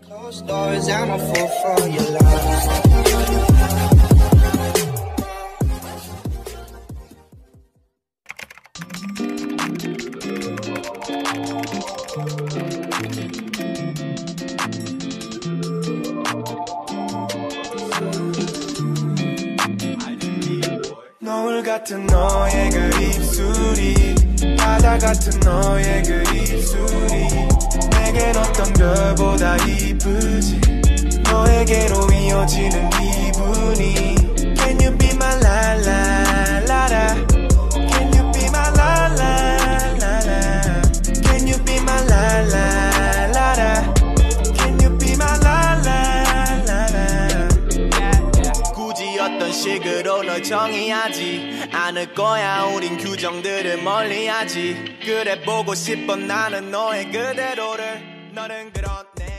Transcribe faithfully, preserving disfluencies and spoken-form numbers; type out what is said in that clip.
Closed doors, I'm a fool for your love. 노을 같은 너의 그 입술이 바다 같은 너의 그 입술이 내겐 어떤 별보다 이쁘지 너에게로 이어지는 기분이 Can you be my la la la la Can you be my la la la la Can you be my la la la la Can you be my la la la la 굳이 어떤 식으로 널 정의하지 않을 거야 우린 규정들을 멀리하지 그래 보고 싶어 나는 너의 그대로를 너는 그런 내